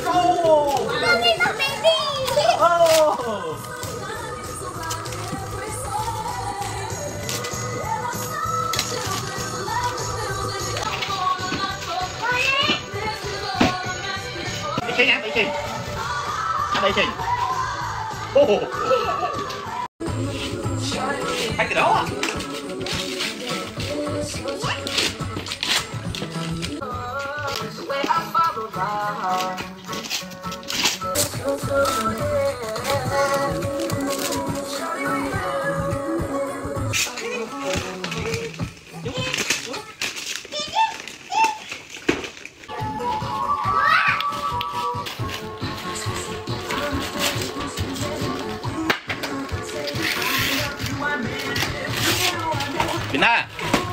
Oh, little baby. oh. Đi Trình em, đi Trình. Ăn đây Trình. Oh. Anh từ đâu à? Việt Nam.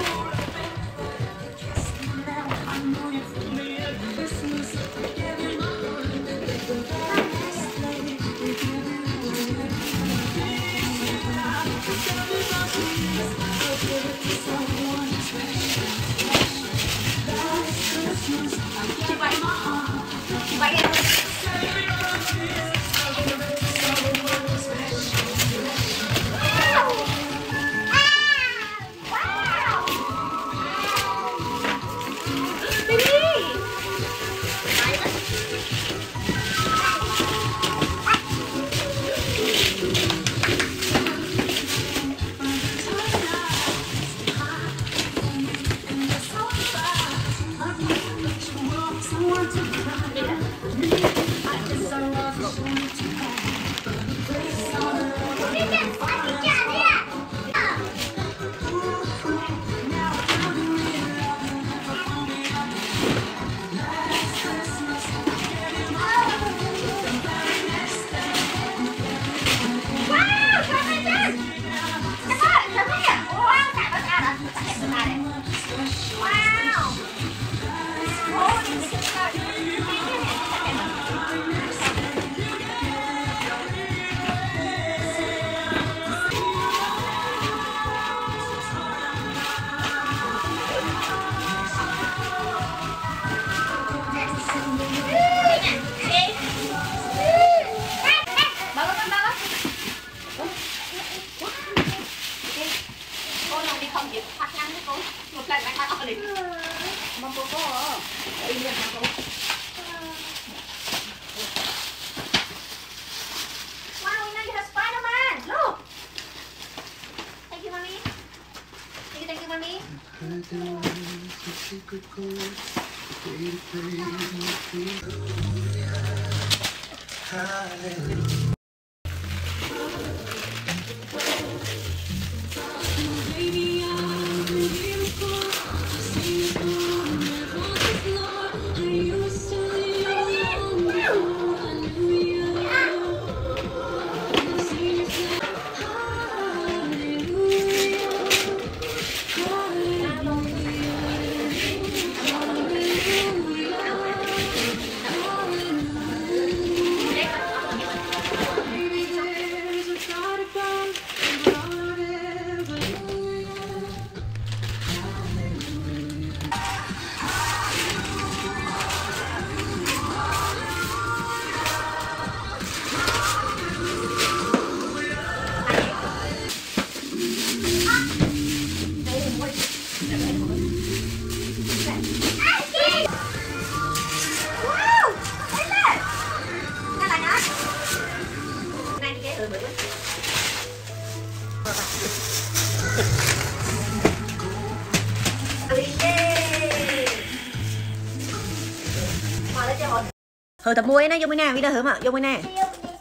Hờ tập môi nó vô môi nè, bây giờ hử mà vô môi nè.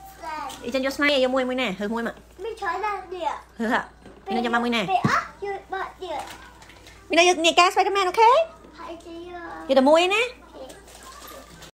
Đi chân vô snai vô môi môi nè, hử môi mà. Mình chói ra địa. Hử hả? Bây giờ cho môi nè. Bây giờ Bây giờ nghe ca Spiderman ok? hãy chơi. Vô tập môi nè.